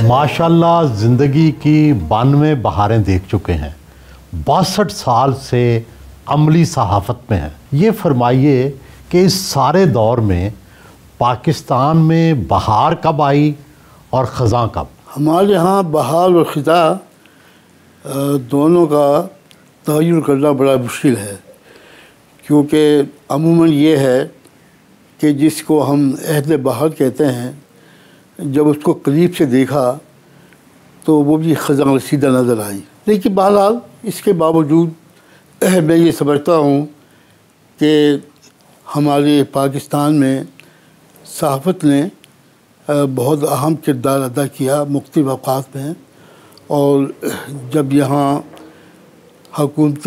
ماشاءاللہ زندگی کی 92 بہاریں دیکھ چکے ہیں، 62 سال سے عملی صحافت میں ہیں۔ یہ فرمائیے کہ اس سارے دور میں پاکستان میں بہار کب آئی اور خزاں کب؟ ہمارے ہاں بہار اور خزاں دونوں کا تعین کرنا بڑا مشکل ہے، کیونکہ عموماً یہ ہے کہ جس کو ہم عہد بہار کہتے ہیں، جب اس کو قریب سے دیکھا تو وہ بھی خزاں رسیدہ نظر آئی۔ لیکن بہرحال اس کے باوجود میں یہ سمجھتا ہوں کہ ہمارے پاکستان میں صحافت نے بہت اہم کردار ادا کیا مختلف اوقات میں، اور جب یہاں حکومت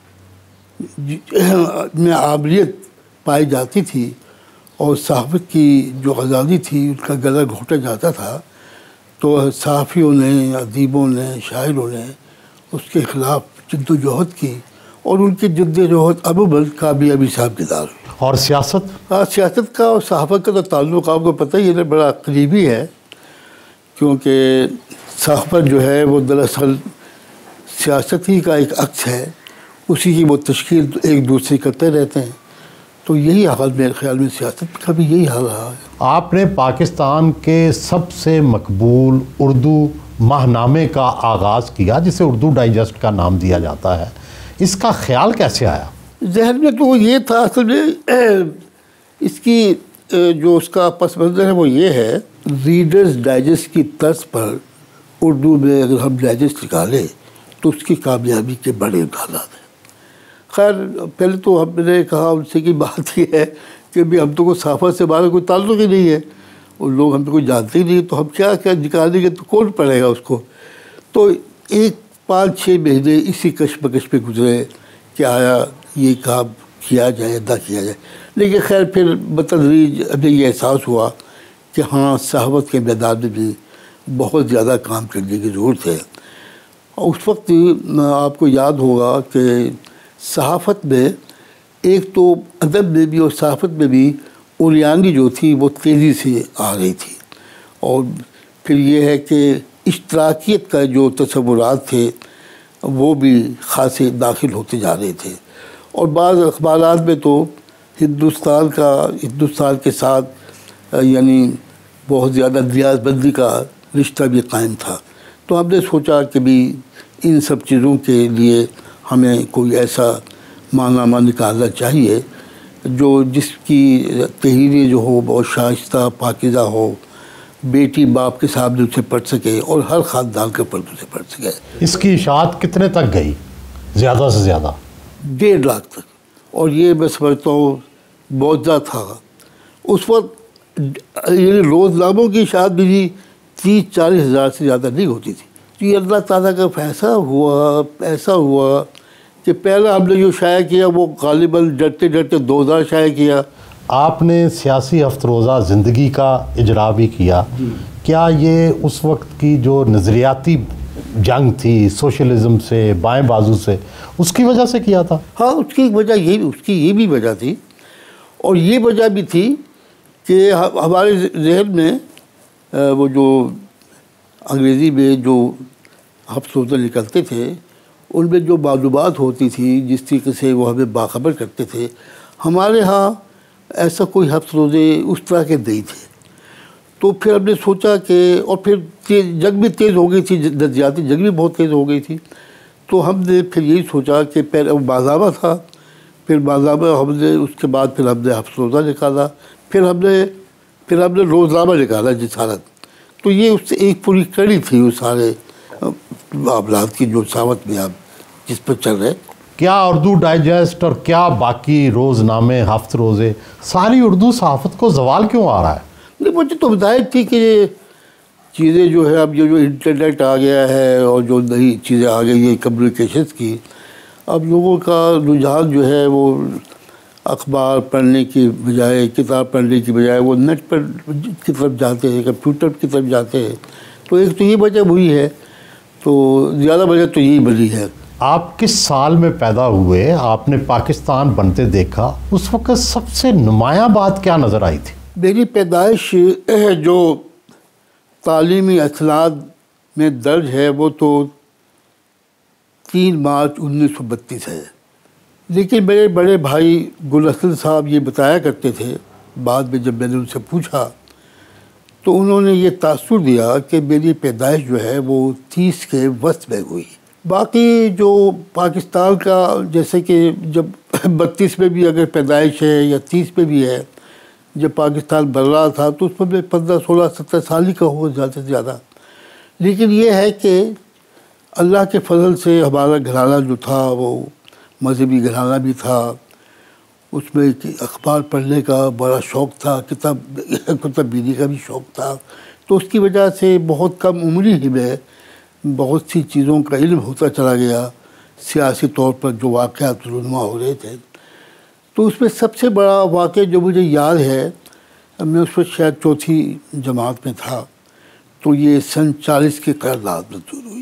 میں عامریت پائی جاتی تھی اور صحافت کی جو آزادی تھی ان کا گلا گھونٹا جاتا تھا، تو صحافیوں نے، ادیبوں نے، شاعروں نے اس کے خلاف جد و جہد کی، اور ان کی جد و جہد عموماً کامیابی ثابت ہوئی۔ اور سیاست کا اور صحافت کا تو تعلق آپ کو پتہ ہی ہے، بڑا قریبی ہے، کیونکہ صحافت جو ہے وہ دراصل سیاست ہی کا ایک عکس ہے، اسی کی وہ تشکیل ایک دوسرے کرتے رہتے ہیں۔ تو یہی حال میرے خیال میں سیاست کا بھی یہی حال رہا ہے۔ آپ نے پاکستان کے سب سے مقبول اردو ماہنامے کا آغاز کیا، جسے اردو ڈائجسٹ کا نام دیا جاتا ہے، اس کا خیال کیسے آیا؟ ذہن میں تو یہ تھا، اصل میں اس کی جو اس کا پس منظر ہے وہ یہ ہے، ریڈرز ڈائجسٹ کی طرز پر اردو میں اگر ہم ڈائجسٹ نکالیں تو اس کی کامیابی کے بڑے امکانات ہیں۔ خیر پہلے تو ہم نے کہا ان سے کہ بات یہ ہے کہ بھی ہم تو کوئی صحافت سے ہمارا کوئی تعلق ہی نہیں ہے، اور لوگ ہم تو کوئی جانتے ہی نہیں، تو ہم کیا نکالیں گے، تو کون پڑھے گا اس کو؟ تو 5-6 مہینے اسی کشمکش پہ گزرے کہ آیا یہ کام کیا جائے نہ کیا جائے، لیکن خیر پھر بتدریج ہمیں یہ احساس ہوا کہ ہاں صحافت کے میدان میں بھی بہت زیادہ کام کرنے کی ضرورت ہے۔ اور اس وقت آپ کو یاد ہوگا کہ صحافت میں ایک تو ادب میں بھی اور صحافت میں بھی اوریانی جو تھی وہ تیزی سے آ رہی تھی، اور پھر یہ ہے کہ اشتراکیت کا جو تصورات تھے وہ بھی خاصے داخل ہوتے جا رہے تھے، اور بعض اخبارات میں تو ہندوستان کے ساتھ یعنی بہت زیادہ دیار بندی کا رشتہ بھی قائم تھا۔ تو ہم نے سوچا کہ بھی ان سب چیزوں کے لیے ہمیں کوئی ایسا ماہنامہ نکالنا چاہیے جس کی تحریریں جو ہو بہت شائستہ پاکیزہ ہو، بیٹی باپ کے سامنے اسے پڑھ سکے اور ہر خاندان کے پردوں سے پڑھ سکے۔ اس کی اشاعت کتنے تک گئی؟ زیادہ سے زیادہ 1.5 لاکھ تک، اور یہ میں سمجھتا ہوں بہت زیادہ تھا۔ اس وقت یعنی روزناموں کی اشاعت بھی 30-40 ہزار سے زیادہ نہیں ہوتی تھی۔ تو یہ اللہ تعالیٰ کا فیصلہ ہوا، ایسا ہوا کہ پہلا ہم نے جو شائع کیا وہ غالباً ڈرتے 2000 شائع کیا۔ آپ نے سیاسی ہفت روزہ زندگی کا اجرا بھی کیا، کیا یہ اس وقت کی جو نظریاتی جنگ تھی سوشلزم سے، بائیں بازو سے، اس کی وجہ سے کیا تھا؟ ہاں، اس کی وجہ یہ بھی وجہ تھی، اور یہ وجہ بھی تھی کہ ہمارے ذہن میں وہ جو انگریزی میں جو ہفت روزہ نکلتے تھے ان میں جو معلومات ہوتی تھی، جس طریقے سے وہ ہمیں باخبر کرتے تھے، ہمارے ہاں ایسا کوئی ہفت روزے اس طرح کے نہیں تھے۔ تو پھر ہم نے سوچا کہ، اور پھر جنگ بھی تیز ہو گئی تھی، نظریاتی جنگ بھی بہت تیز ہو گئی تھی، تو ہم نے پھر یہی سوچا کہ پہلے ماہنامہ تھا، پھر ماہنامہ ہم نے اس کے بعد پھر ہم نے ہفت روزہ نکالا، پھر ہم نے روزنامہ نکالا جسارت۔ تو یہ اس سے ایک پوری کڑی تھی اس سارے معاملات کی جو صحافت میں آپ جس پر چل رہے۔ کیا اردو ڈائجسٹ اور کیا باقی روزنامے، ہفت روزے، ساری اردو صحافت کو زوال کیوں آ رہا ہے؟ نہیں، مجھے تو ہدایت تھی کہ یہ چیزیں جو ہے اب جو انٹرنیٹ آ گیا ہے اور جو نئی چیزیں آ گئی ہیں کمیونیکیشنز کی، اب لوگوں کا رجحان جو ہے وہ اخبار پڑھنے کی بجائے، کتاب پڑھنے کی بجائے وہ نیٹ پر کی طرف جاتے ہیں، کمپیوٹر کی طرف جاتے ہیں۔ تو ایک تو یہ وجہ ہوئی ہے، تو زیادہ وجہ تو یہی بنی ہے۔ آپ کس سال میں پیدا ہوئے؟ آپ نے پاکستان بنتے دیکھا، اس وقت سب سے نمایاں بات کیا نظر آئی تھی؟ میری پیدائش جو تعلیمی اسناد میں درج ہے وہ تو 3 مارچ 1932 ہے. لیکن میرے بڑے بھائی گل حسن صاحب یہ بتایا کرتے تھے، بعد میں جب میں نے ان سے پوچھا تو انہوں نے یہ تاثر دیا کہ میری پیدائش جو ہے وہ 30 کے وسط میں ہوئی. باقی جو پاکستان کا جیسے کہ جب 32 میں بھی اگر پیدائش ہے یا 30 میں بھی ہے، جب پاکستان بن رہا تھا تو اس میں 15 16 17 سال ہی کا ہو زیادہ سے زیادہ. لیکن یہ ہے کہ اللہ کے فضل سے ہمارا گھرانہ جو تھا وہ مذہبی گھرانہ بھی تھا. اس میں اخبار پڑھنے کا بڑا شوق تھا، کتاب بینی کا بھی شوق تھا. تو اس کی وجہ سے بہت کم عمری ہی میں بہت سی چیزوں کا علم ہوتا چلا گیا، سیاسی طور پر جو واقعات رونما ہو رہے تھے. تو اس میں سب سے بڑا واقعہ جو مجھے یاد ہے، میں اس وقت شاید 4تھی جماعت میں تھا، تو یہ سن 40 کی قرارداد منظور ہوئی.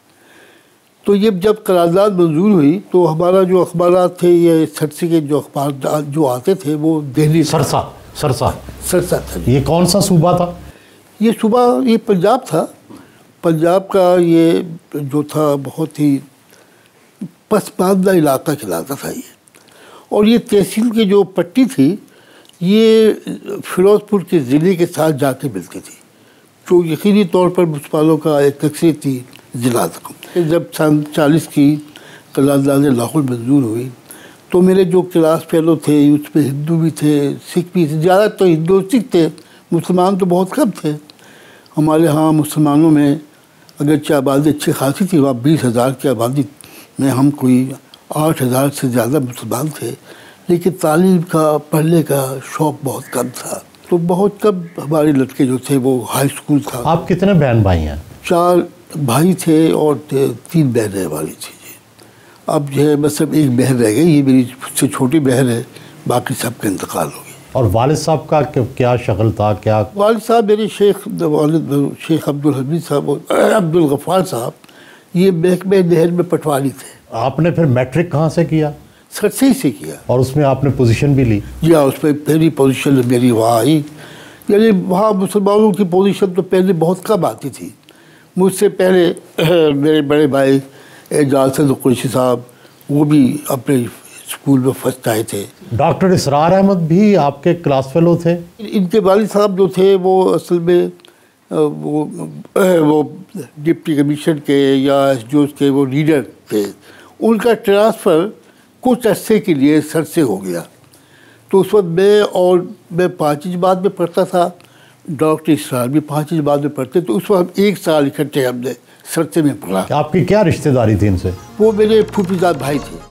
تو یہ جب قرارداد منظور ہوئی تو ہمارا جو اخبارات تھے، یہ سرسے کے جو اخبار جو آتے تھے وہ دہلی سرسا تھا. یہ کون سا صوبہ تھا؟ یہ صوبہ یہ پنجاب تھا. پنجاب کا یہ جو تھا بہت ہی پسماندہ علاقہ کہلاتا تھا یہ. اور یہ تحصیل کی جو پٹی تھی یہ فیروز پور کے ضلع کے ساتھ جا کے ملتی تھی، جو یقینی طور پر مسلمانوں کا ایک اکثریتی ضلع تھا. جب سن 40 کی قرارداد لاہور منظور ہوئی تو میرے جو کلاس فیلو تھے اس میں ہندو بھی تھے، سکھ بھی تھے. زیادہ تو ہندو سکھ تھے، مسلمان تو بہت کم تھے. ہمارے ہاں مسلمانوں میں اگرچہ آبادی اچھی خاصی تھی، وہاں 20,000 کی آبادی میں ہم کوئی 8,000 سے زیادہ مسلمان تھے. لیکن تعلیم کا پڑھنے کا شوق بہت کم تھا. تو بہت کم ہمارے لڑکے جو تھے وہ ہائی اسکول تھا. آپ کتنے بہن بھائی ہیں؟ 4 بھائی تھے اور 3 بہنیں ہماری تھیں جی. اب جو ہے بس اب ایک بہن رہ گئی، یہ میری خود سے چھوٹی بہن ہے، باقی سب کا انتقال ہو گیا. اور والد صاحب کا کیا شغل تھا؟ کیا والد صاحب میرے شیخ عبدالحمید صاحب اور عبدالغفار صاحب یہ محکمہ نہر میں پٹواری تھے. آپ نے پھر میٹرک کہاں سے کیا؟ سرسے سے کیا. اور اس میں آپ نے پوزیشن بھی لی؟ جی ہاں، اس میں پہلی پوزیشن میری وہاں آئی. یعنی وہاں مسلمانوں کی پوزیشن تو پہلے بہت کم آتی تھی. مجھ سے پہلے میرے بڑے بھائی اعجاز قریشی صاحب وہ بھی اپنے اسکول میں فرسٹ آئے تھے. ڈاکٹر اسرار احمد بھی آپ کے کلاس فیلو تھے؟ ان کے والد صاحب جو تھے وہ اصل میں وہ ڈپٹی کمیشن کے یا ایس ڈی اوز کے وہ لیڈر تھے. ان کا ٹرانسفر کچھ عرصے کے لیے سرسے ہو گیا. تو اس وقت میں 5 جماعت میں پڑھتا تھا، ڈاکٹر اسرار بھی 5 جماعت میں پڑھتے. تو اس وقت 1 سال اکٹھے ہم نے سرسے میں پڑھا. آپ کی کیا رشتہ داری تھی ان سے؟ وہ میرے پھوپھی زاد بھائی تھے.